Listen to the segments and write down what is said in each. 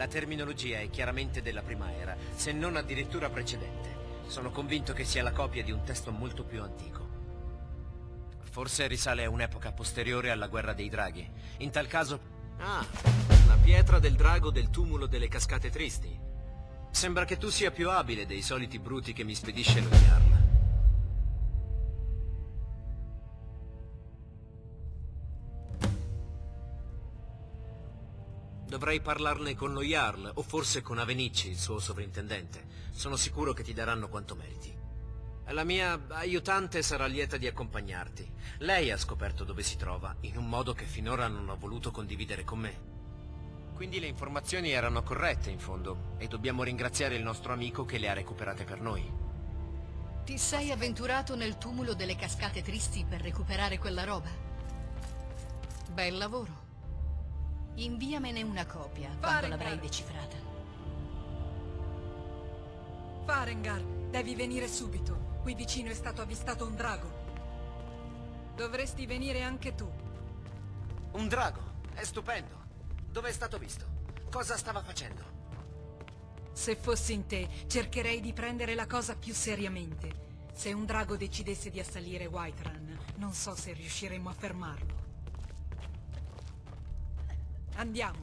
La terminologia è chiaramente della prima era, se non addirittura precedente. Sono convinto che sia la copia di un testo molto più antico. Forse risale a un'epoca posteriore alla guerra dei draghi. In tal caso... Ah, la pietra del drago del tumulo delle cascate tristi. Sembra che tu sia più abile dei soliti bruti che mi spedisce lo Jarl. Dovrei parlarne con lo Jarl, o forse con Avenicci, il suo sovrintendente. Sono sicuro che ti daranno quanto meriti. La mia aiutante sarà lieta di accompagnarti. Lei ha scoperto dove si trova, in un modo che finora non ha voluto condividere con me. Quindi le informazioni erano corrette, in fondo, e dobbiamo ringraziare il nostro amico che le ha recuperate per noi. Ti sei avventurato nel tumulo delle cascate tristi per recuperare quella roba? Bel lavoro. Inviamene una copia quando l'avrai decifrata. Farengar, devi venire subito. Qui vicino è stato avvistato un drago. Dovresti venire anche tu. Un drago? È stupendo. Dove è stato visto? Cosa stava facendo? Se fossi in te, cercherei di prendere la cosa più seriamente. Se un drago decidesse di assalire Whiterun, non so se riusciremo a fermarlo. Andiamo.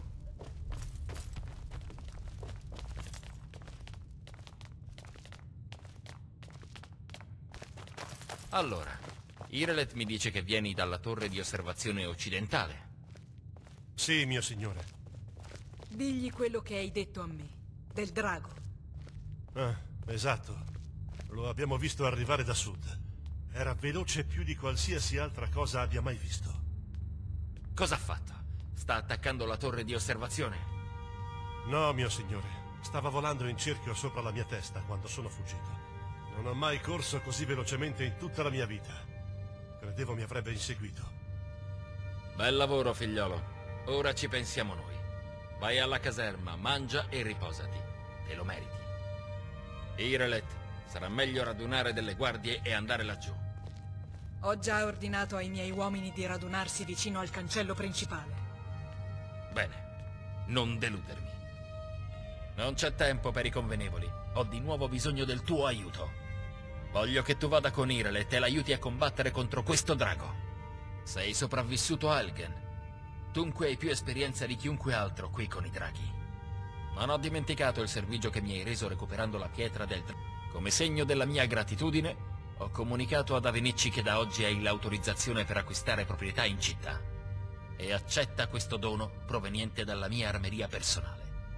Allora, Irelet mi dice che vieni dalla torre di osservazione occidentale. Sì, mio signore. Digli quello che hai detto a me, del drago. Ah, esatto. Lo abbiamo visto arrivare da sud. Era veloce più di qualsiasi altra cosa abbia mai visto. Cosa ha fatto? Sta attaccando la torre di osservazione? No, mio signore. Stava volando in cerchio sopra la mia testa quando sono fuggito. Non ho mai corso così velocemente in tutta la mia vita. Credevo mi avrebbe inseguito. Bel lavoro, figliolo. Ora ci pensiamo noi. Vai alla caserma, mangia e riposati. Te lo meriti. Irelet, sarà meglio radunare delle guardie e andare laggiù. Ho già ordinato ai miei uomini di radunarsi vicino al cancello principale. Bene, non deludermi. Non c'è tempo per i convenevoli. Ho di nuovo bisogno del tuo aiuto. Voglio che tu vada con Irelet e l'aiuti a combattere contro questo drago. Sei sopravvissuto a Helgen. Dunque hai più esperienza di chiunque altro qui con i draghi. Non ho dimenticato il servigio che mi hai reso recuperando la pietra del drago. Come segno della mia gratitudine, ho comunicato ad Avenicci che da oggi hai l'autorizzazione per acquistare proprietà in città. E accetta questo dono proveniente dalla mia armeria personale.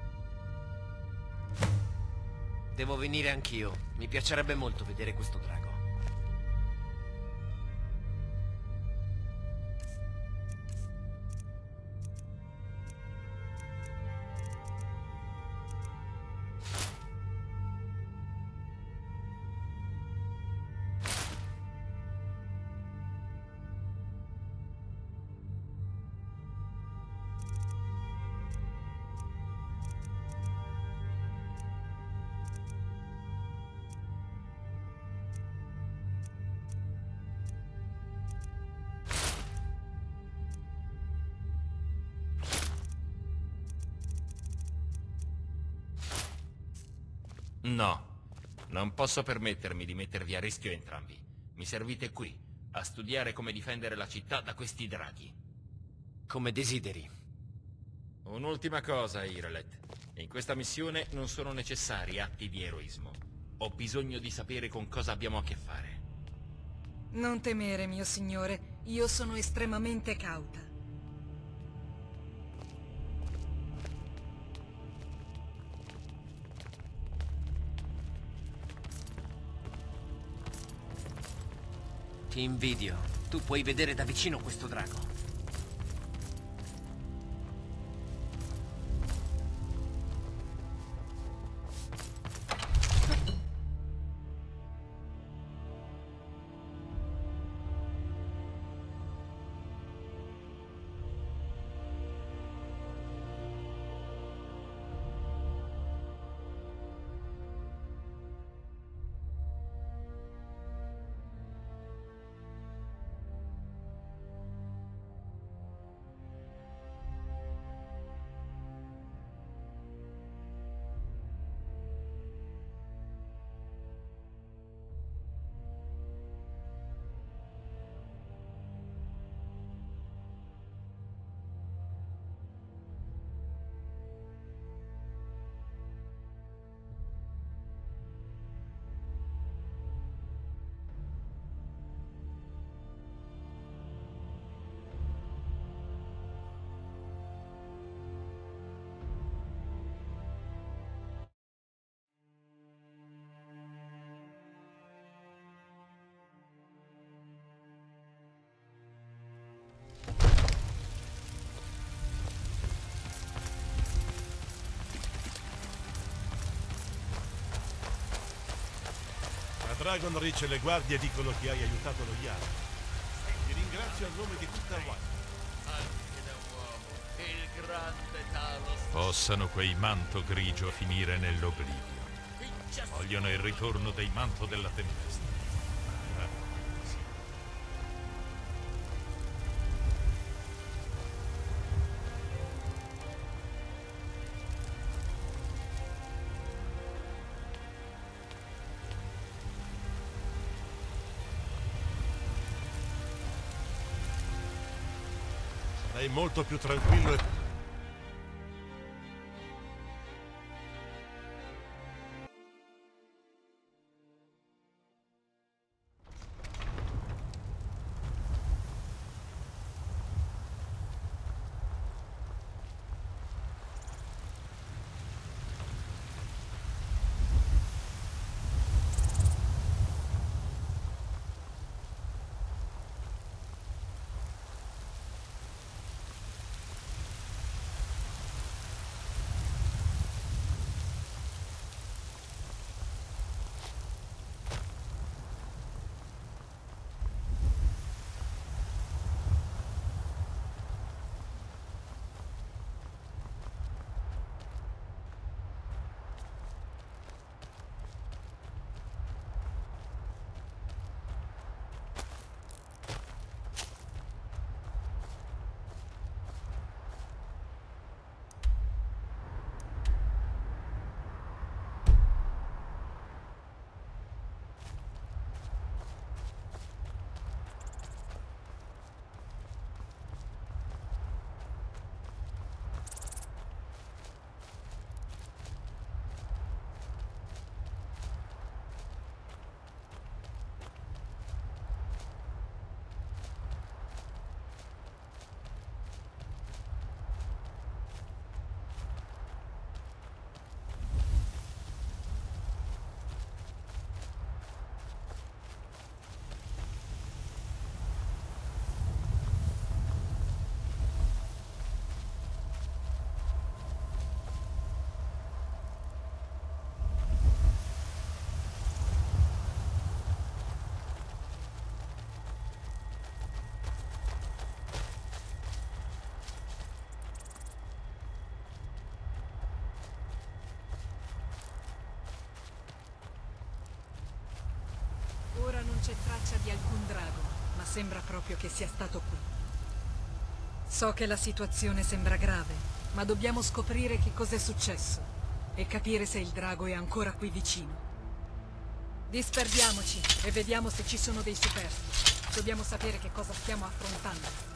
Devo venire anch'io. Mi piacerebbe molto vedere questo drago. No, non posso permettermi di mettervi a rischio entrambi. Mi servite qui, a studiare come difendere la città da questi draghi. Come desideri. Un'ultima cosa, Irelet. In questa missione non sono necessari atti di eroismo. Ho bisogno di sapere con cosa abbiamo a che fare. Non temere, mio signore. Io sono estremamente cauta. Ti invidio. Tu puoi vedere da vicino questo drago. Dragon Reach e le guardie dicono che hai aiutato lo Yara. Ti ringrazio a nome di tutta White. Anche da uomo, il grande Talos. Possano quei manto grigio finire nell'oblivio. Vogliono il ritorno dei manto della tempesta. Sei molto più tranquillo e... Ora non c'è traccia di alcun drago, ma sembra proprio che sia stato qui. So che la situazione sembra grave, ma dobbiamo scoprire che cos'è successo e capire se il drago è ancora qui vicino. Disperdiamoci e vediamo se ci sono dei superstiti. Dobbiamo sapere che cosa stiamo affrontando.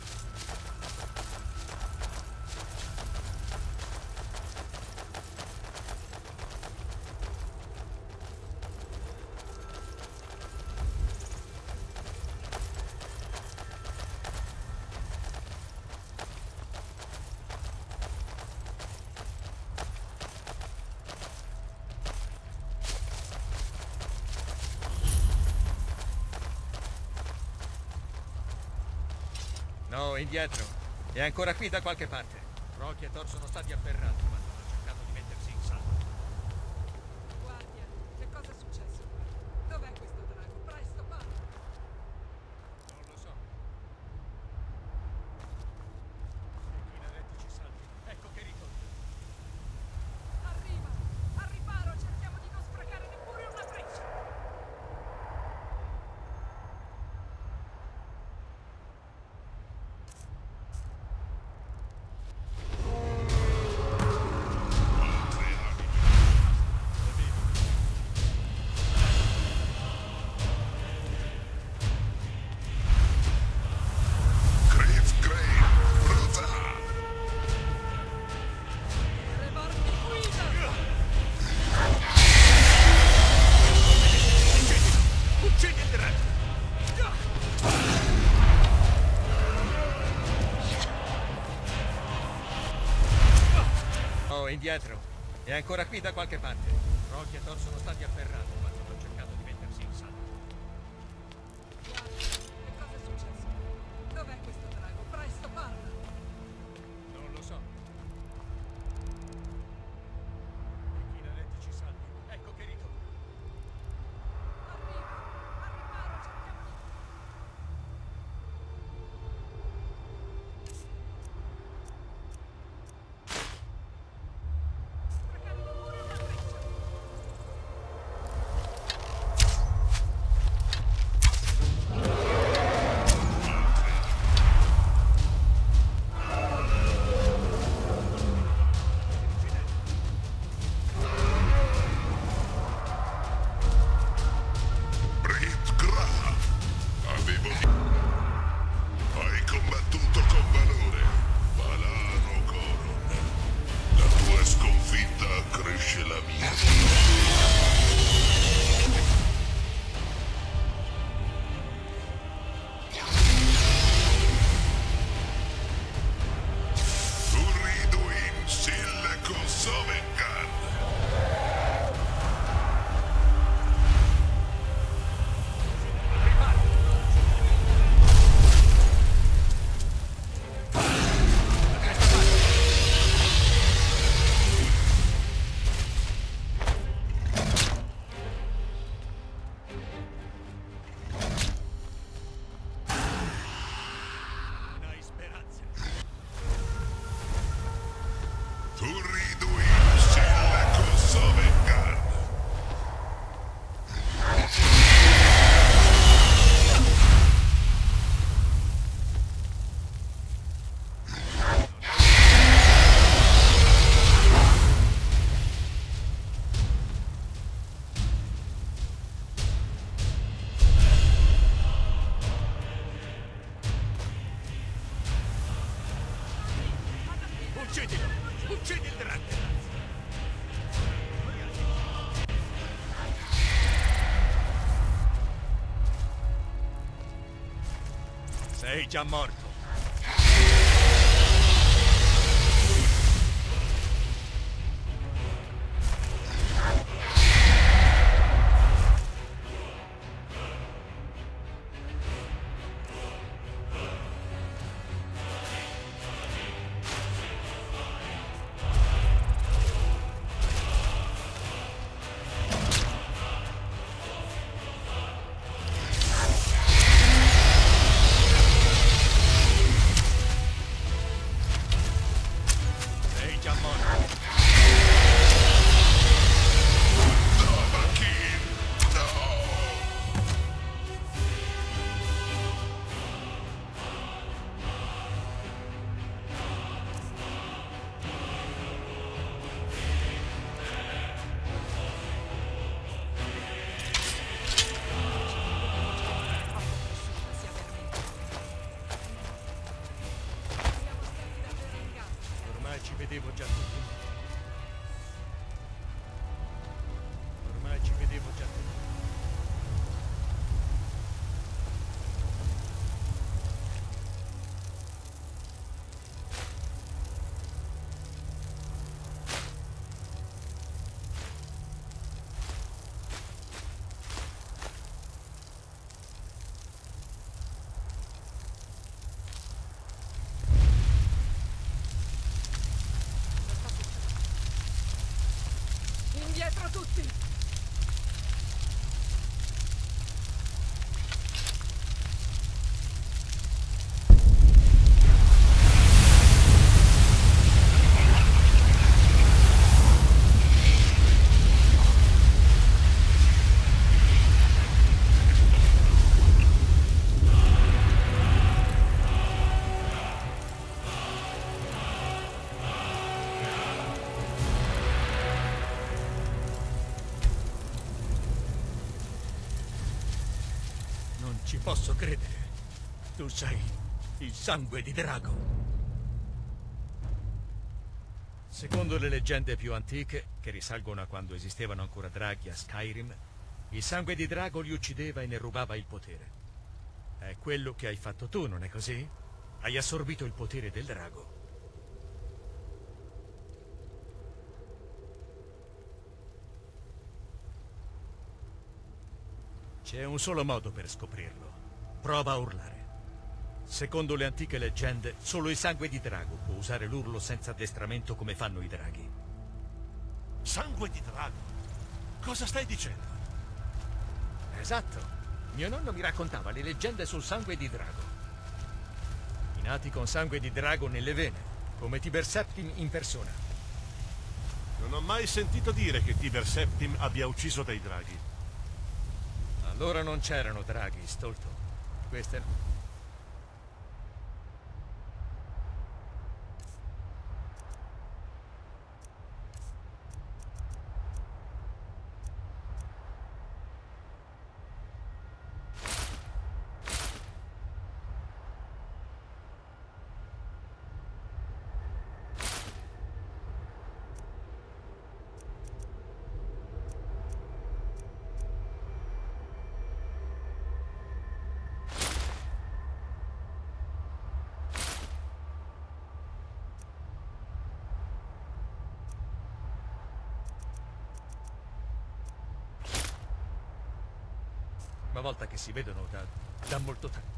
No, indietro. È ancora qui da qualche parte. Rocky e Thor sono stati afferrati, ma stanno cercando di mettersi in salvo. Guardia, che cosa è successo qui? Dov'è questo drago? Presto, parla! Non lo so. E chi ci salvi. Ecco che ritorno. Arriva! Al riparo, cerchiamo di non sprecare neppure una freccia! Indietro. È ancora qui da qualche parte. Rocky e Thor sono stati afferrati, ma stanno cercando di mettersi in salvo. Guardia, che cosa è successo? Dov'è questo drago? Presto, parla! Non lo so. E chi ci salvi. Ecco che ritorno. Arriva! Sei già morto. Ci vedevo già tutto. Ormai ci vedevo già tutto. Indietro tutti! Non ci posso credere. Tu sei il sangue di drago. Secondo le leggende più antiche, che risalgono a quando esistevano ancora draghi a Skyrim, il sangue di drago li uccideva e ne rubava il potere. È quello che hai fatto tu, non è così? Hai assorbito il potere del drago. C'è un solo modo per scoprirlo. Prova a urlare. Secondo le antiche leggende, solo il sangue di drago può usare l'urlo senza addestramento come fanno i draghi. Sangue di drago? Cosa stai dicendo? Esatto. Mio nonno mi raccontava le leggende sul sangue di drago. I nati con sangue di drago nelle vene, come Tiber Septim in persona. Non ho mai sentito dire che Tiber Septim abbia ucciso dei draghi. Allora non c'erano draghi, stolto. Queste... Una volta che si vedono da molto tempo.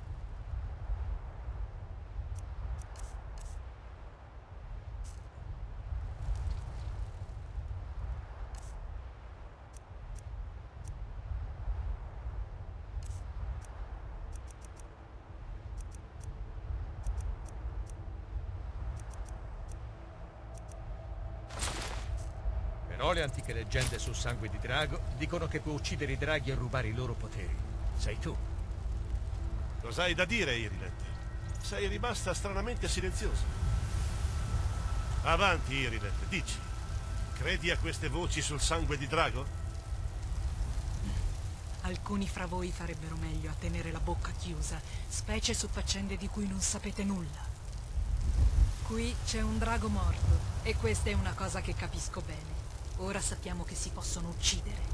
Però le antiche leggende sul sangue di drago dicono che può uccidere i draghi e rubare i loro poteri. Sei tu. Cos'hai da dire, Irilet? Sei rimasta stranamente silenziosa. Avanti, Irilet, dici. Credi a queste voci sul sangue di drago? Alcuni fra voi farebbero meglio a tenere la bocca chiusa, specie su faccende di cui non sapete nulla. Qui c'è un drago morto, e questa è una cosa che capisco bene. Ora sappiamo che si possono uccidere.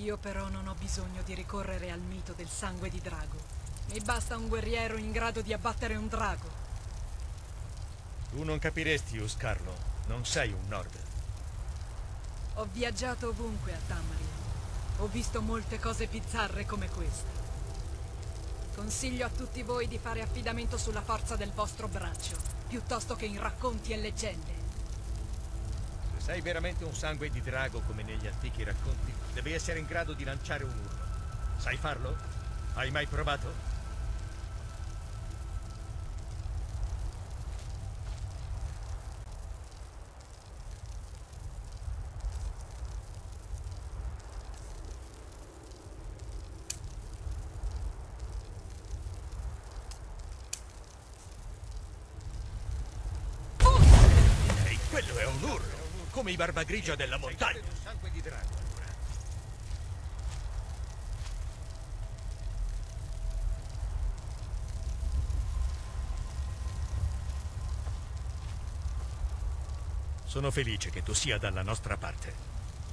Io però non ho bisogno di ricorrere al mito del sangue di drago. Mi basta un guerriero in grado di abbattere un drago. Tu non capiresti, Uscarlo. Non sei un Nord. Ho viaggiato ovunque a Tamriel. Ho visto molte cose bizzarre come questa. Consiglio a tutti voi di fare affidamento sulla forza del vostro braccio, piuttosto che in racconti e leggende. Se sei veramente un sangue di drago come negli antichi racconti, devi essere in grado di lanciare un urlo. Sai farlo? Hai mai provato? Ehi, quello è un urlo! Come i barbagrigia della montagna! Sangue di drago, allora. Sono felice che tu sia dalla nostra parte.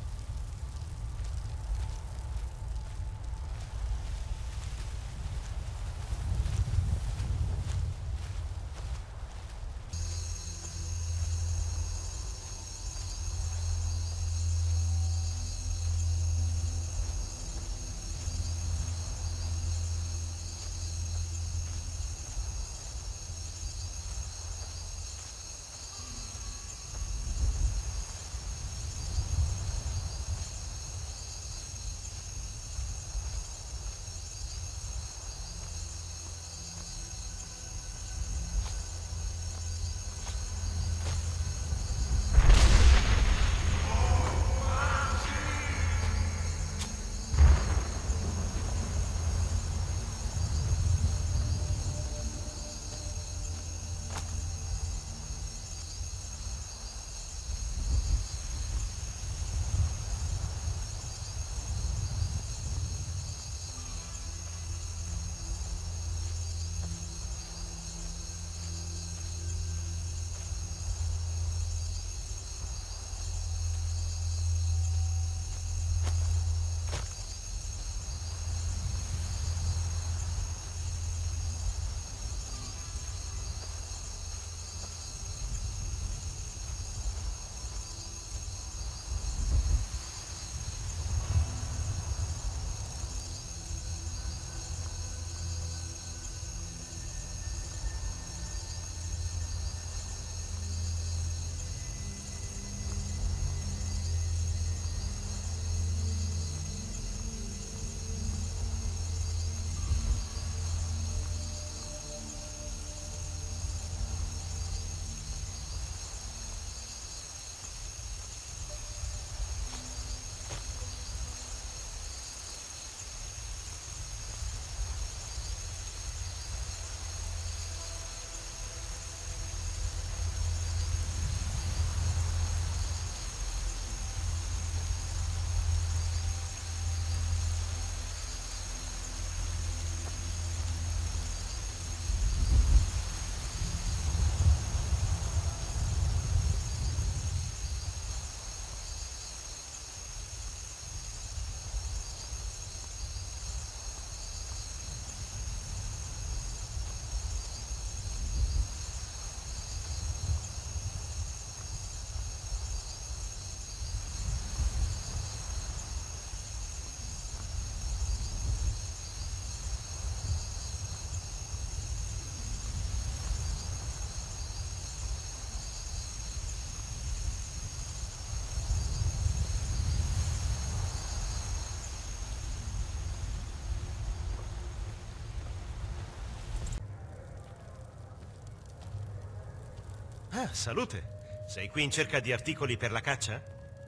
Ah, salute. Sei qui in cerca di articoli per la caccia?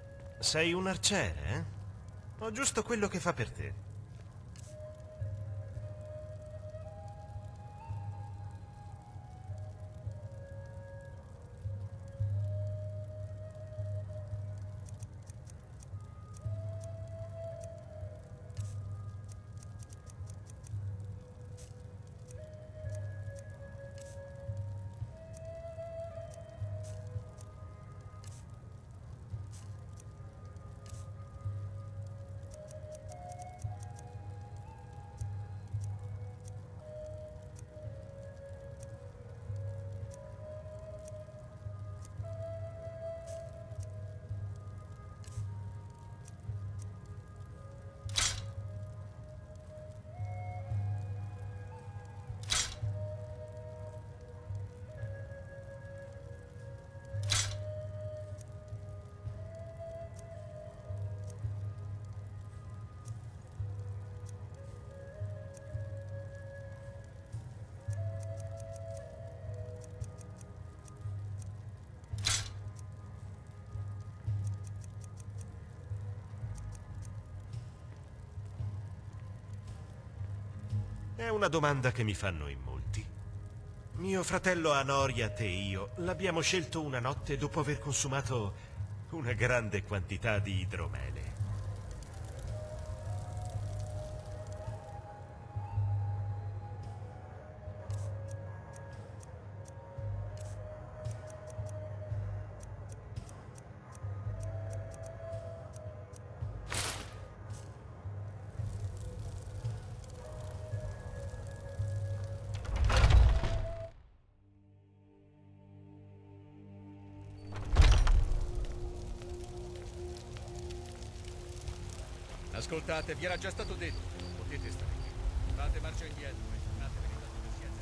Sei un arciere, eh? Ho giusto quello che fa per te. È una domanda che mi fanno in molti. Mio fratello Anoriat e io l'abbiamo scelto una notte dopo aver consumato una grande quantità di idromele. Ascoltate, vi era già stato detto. Potete stare qui. Fate marcia indietro e tornatevene da dove siete.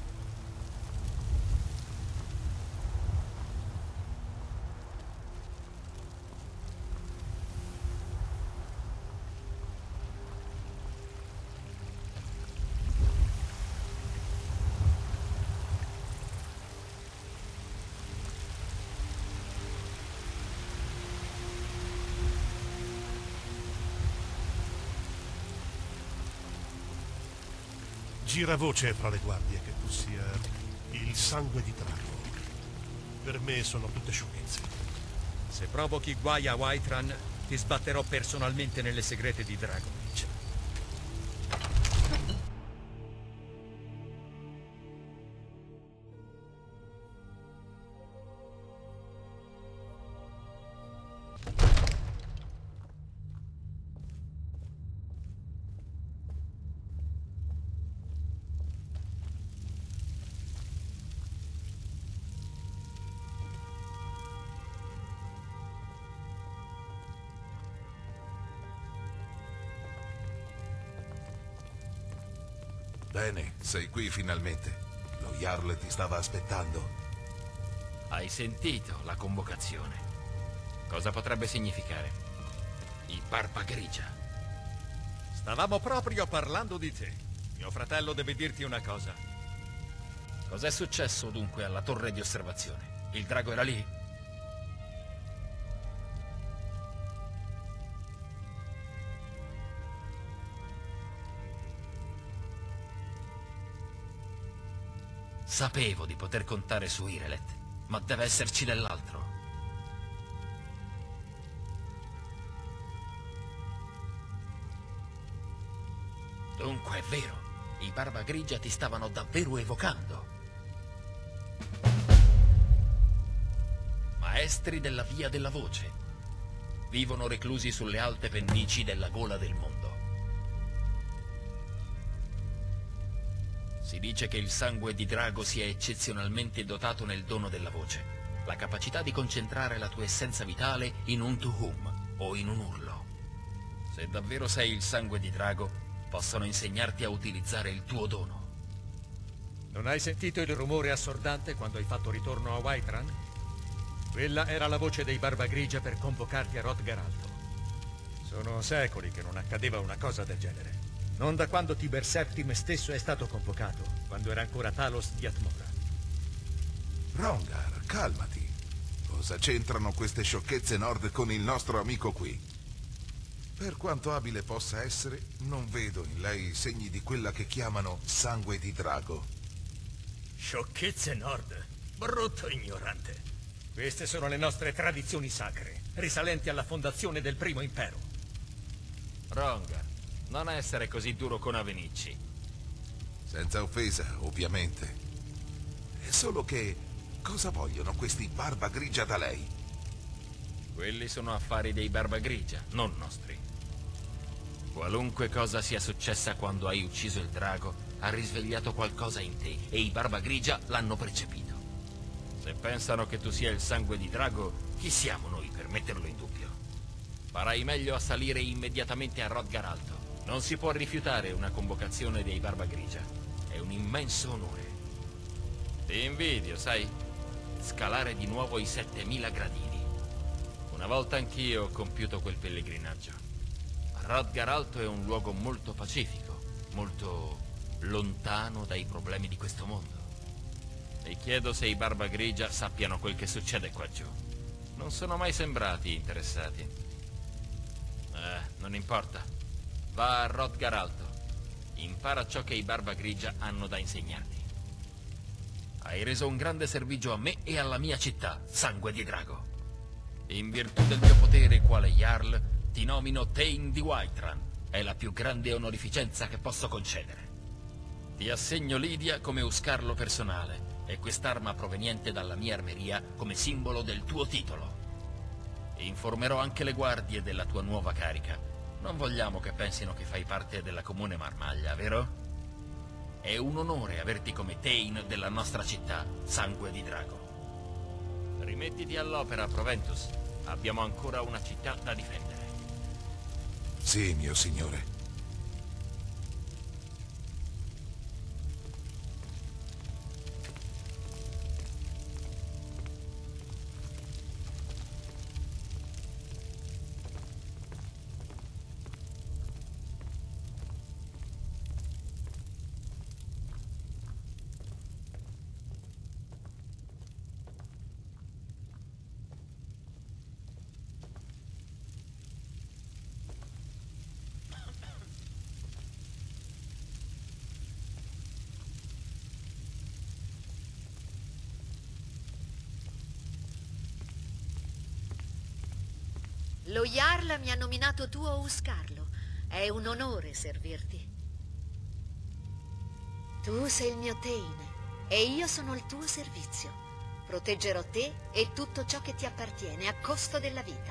Gira voce fra le guardie che tu sia il sangue di drago. Per me sono tutte sciocchezze. Se provochi guai a Whiterun, ti sbatterò personalmente nelle segrete di Dragonich. Bene, sei qui finalmente. Lo Jarl ti stava aspettando. Hai sentito la convocazione? Cosa potrebbe significare? I Barba Grigia. Stavamo proprio parlando di te. Mio fratello deve dirti una cosa. Cos'è successo dunque alla torre di osservazione? Il drago era lì? Sapevo di poter contare su Irelet, ma deve esserci dell'altro. Dunque è vero, i Barba Grigia ti stavano davvero evocando. Maestri della Via della Voce. Vivono reclusi sulle alte pendici della gola del mondo. Si dice che il sangue di drago sia eccezionalmente dotato nel dono della voce, la capacità di concentrare la tua essenza vitale in un tuhum o in un urlo. Se davvero sei il sangue di drago, possono insegnarti a utilizzare il tuo dono. Non hai sentito il rumore assordante quando hai fatto ritorno a Whiterun? Quella era la voce dei Barba Grigia per convocarti a Rodgar Alto. Sono secoli che non accadeva una cosa del genere. Non da quando Tiber VII stesso è stato convocato, quando era ancora Talos di Atmora. Rongar, calmati. Cosa c'entrano queste sciocchezze nord con il nostro amico qui? Per quanto abile possa essere, non vedo in lei segni di quella che chiamano sangue di drago. Sciocchezze nord? Brutto ignorante. Queste sono le nostre tradizioni sacre, risalenti alla fondazione del primo impero. Rongar, non essere così duro con Avenicci. Senza offesa, ovviamente. È solo che... cosa vogliono questi Barba Grigia da lei? Quelli sono affari dei Barba Grigia, non nostri. Qualunque cosa sia successa quando hai ucciso il drago, ha risvegliato qualcosa in te e i Barba Grigia l'hanno percepito. Se pensano che tu sia il sangue di drago, chi siamo noi per metterlo in dubbio? Farai meglio a salire immediatamente a Rodgar Alto. Non si può rifiutare una convocazione dei Barba Grigia. È un immenso onore. Ti invidio, sai? Scalare di nuovo i 7000 gradini. Una volta anch'io ho compiuto quel pellegrinaggio. Rodgar Alto è un luogo molto pacifico, molto lontano dai problemi di questo mondo. E chiedo se i Barba Grigia sappiano quel che succede qua giù. Non sono mai sembrati interessati. Non importa. Va a Rodgar Alto. Impara ciò che i Barba Grigia hanno da insegnarti. Hai reso un grande servigio a me e alla mia città, Sangue di Drago. In virtù del mio potere quale Jarl, ti nomino Thane di Whiterun. È la più grande onorificenza che posso concedere. Ti assegno Lydia come uscarlo personale e quest'arma proveniente dalla mia armeria come simbolo del tuo titolo. Informerò anche le guardie della tua nuova carica. Non vogliamo che pensino che fai parte della comune marmaglia, vero? È un onore averti come Thane della nostra città, Sangue di Drago. Rimettiti all'opera, Proventus. Abbiamo ancora una città da difendere. Sì, mio signore. Lo Jarl mi ha nominato tuo uscarlo. È un onore servirti. Tu sei il mio Thane e io sono al tuo servizio. Proteggerò te e tutto ciò che ti appartiene a costo della vita.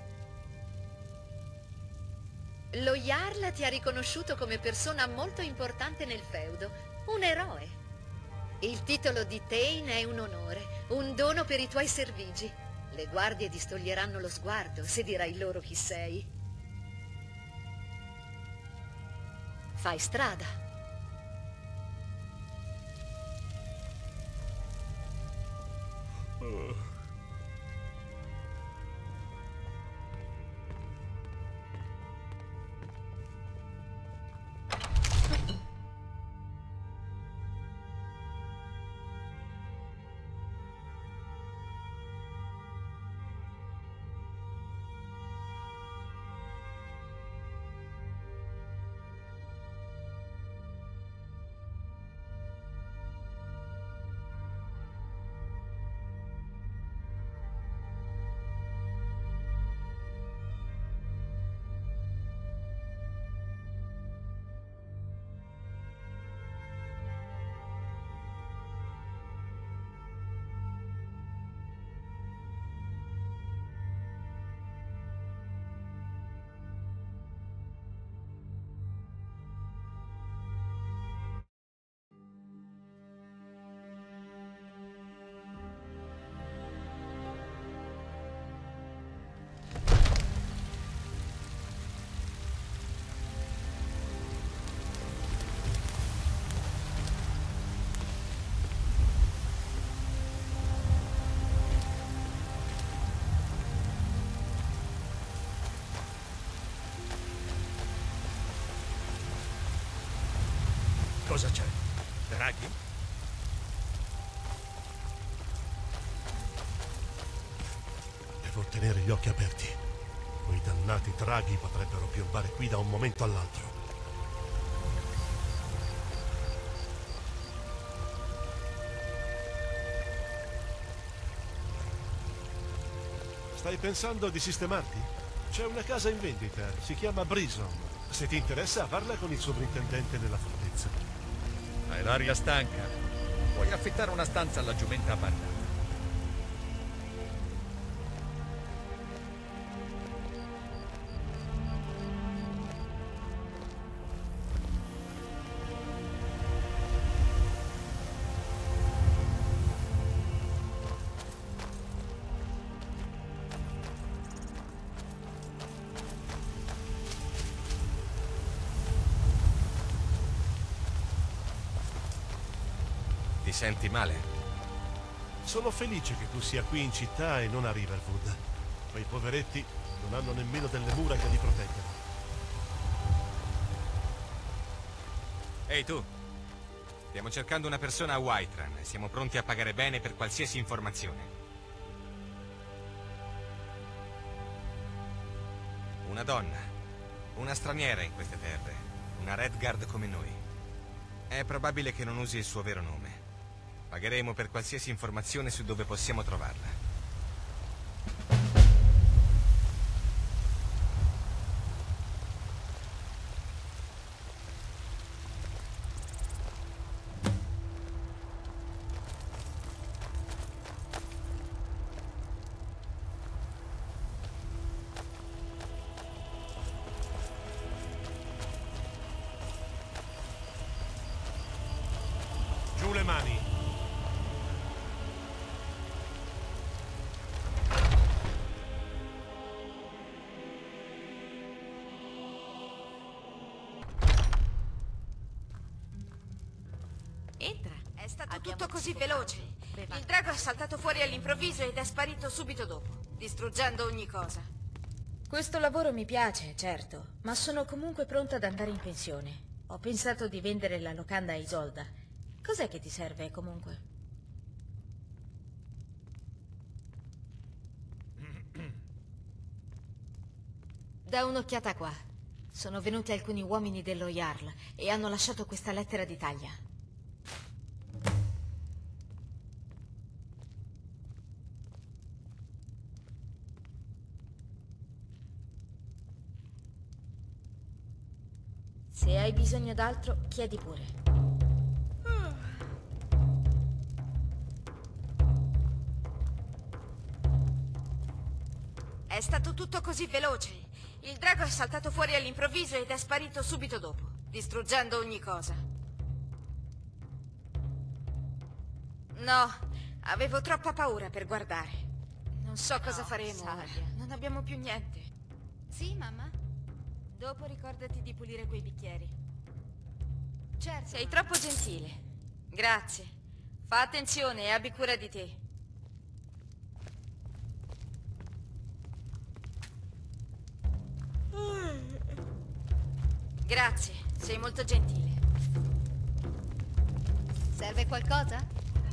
Lo Jarl ti ha riconosciuto come persona molto importante nel feudo, un eroe. Il titolo di Thane è un onore, un dono per i tuoi servigi. Le guardie distoglieranno lo sguardo se dirai loro chi sei. Fai strada. Cosa c'è? Draghi? Devo tenere gli occhi aperti. Quei dannati draghi potrebbero piombare qui da un momento all'altro. Stai pensando di sistemarti? C'è una casa in vendita, si chiama Brison. Se ti interessa, parla con il sovrintendente della fortezza. Hai l'aria stanca. Puoi affittare una stanza alla giumenta appartata. Ti senti male? Sono felice che tu sia qui in città e non a Riverwood. Quei poveretti non hanno nemmeno delle mura che li proteggano. Ehi tu! Stiamo cercando una persona a Whiterun e siamo pronti a pagare bene per qualsiasi informazione. Una donna, una straniera in queste terre, una Redguard come noi. È probabile che non usi il suo vero nome. Pagheremo per qualsiasi informazione su dove possiamo trovarla. Giù le mani. Entra. È stato tutto così veloce. Il drago è saltato fuori all'improvviso ed è sparito subito dopo, distruggendo ogni cosa. Questo lavoro mi piace, certo, ma sono comunque pronta ad andare in pensione. Ho pensato di vendere la locanda a Isolda. Cos'è che ti serve, comunque? Da un'occhiata qua. Sono venuti alcuni uomini dello Jarl e hanno lasciato questa lettera di taglia. Se hai bisogno d'altro, chiedi pure. È stato tutto così veloce. Il drago è saltato fuori all'improvviso ed è sparito subito dopo, distruggendo ogni cosa. No, avevo troppa paura per guardare. Non so cosa faremo ora. Non abbiamo più niente. Sì, mamma? Dopo ricordati di pulire quei bicchieri. Certo. Sei troppo gentile. Grazie. Fa attenzione e abbi cura di te. Grazie, sei molto gentile. Serve qualcosa?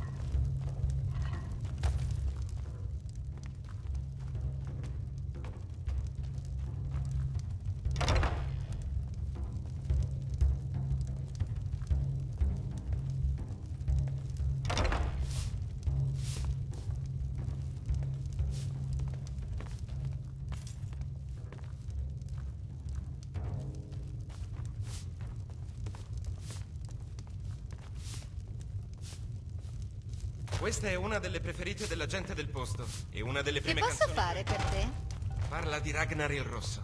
Questa è una delle preferite della gente del posto. E una delle Che prime posso canzoni. fare per te? Parla di Ragnar il Rosso.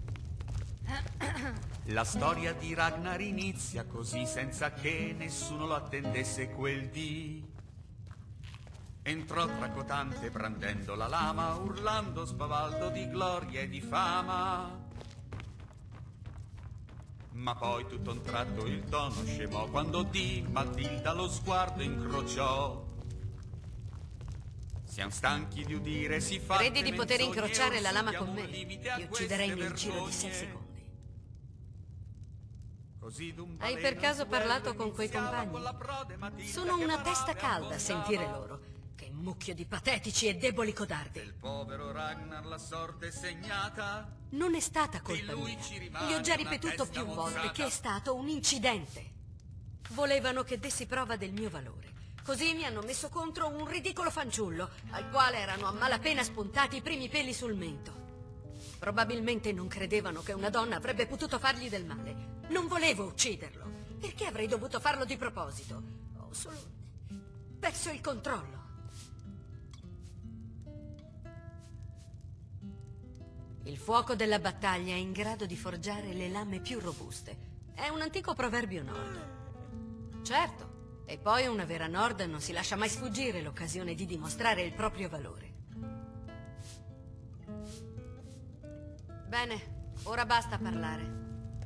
La storia di Ragnar inizia così senza che nessuno lo attendesse quel dì. Entrò tracotante brandendo la lama, urlando spavaldo di gloria e di fama. Ma poi tutto a un tratto il tono scemò quando di Matilda lo sguardo incrociò. Siamo stanchi di udire si fa. Credi di poter incrociare la lama con me? Ti ucciderei nel giro di 6 secondi. Hai per caso parlato con quei compagni? Sono una testa calda a sentire loro. Che mucchio di patetici e deboli codardi. Del povero Ragnar la sorte segnata. Non è stata colpa mia. Gli ho già ripetuto più volte che è stato un incidente. Volevano che dessi prova del mio valore. Così mi hanno messo contro un ridicolo fanciullo, al quale erano a malapena spuntati i primi peli sul mento. Probabilmente non credevano che una donna avrebbe potuto fargli del male. Non volevo ucciderlo. Perché avrei dovuto farlo di proposito? Ho solo perso il controllo. Il fuoco della battaglia è in grado di forgiare le lame più robuste. È un antico proverbio nord. Certo. E poi una vera nord non si lascia mai sfuggire l'occasione di dimostrare il proprio valore. Bene, ora basta parlare.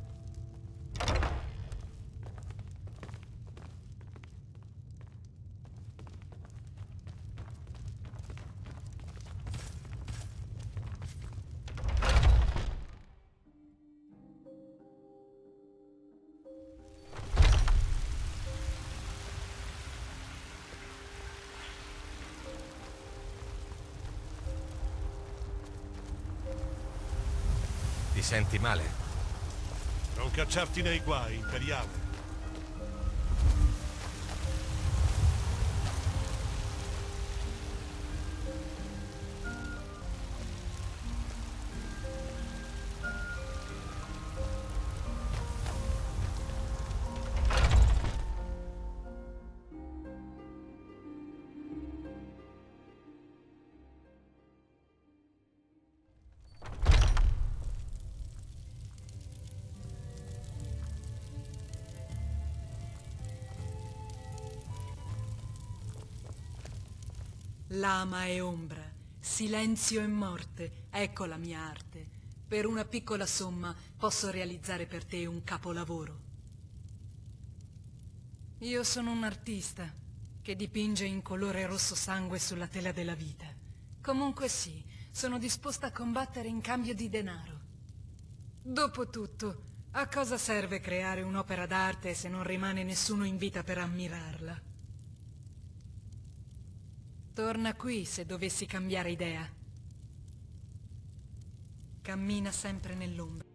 Ti senti male? Non cacciarti nei guai, imperiale. Lama e ombra, silenzio e morte, ecco la mia arte. Per una piccola somma posso realizzare per te un capolavoro. Io sono un artista che dipinge in colore rosso sangue sulla tela della vita. Comunque sì, sono disposta a combattere in cambio di denaro. Dopotutto, a cosa serve creare un'opera d'arte se non rimane nessuno in vita per ammirarla? Torna qui se dovessi cambiare idea. Cammina sempre nell'ombra.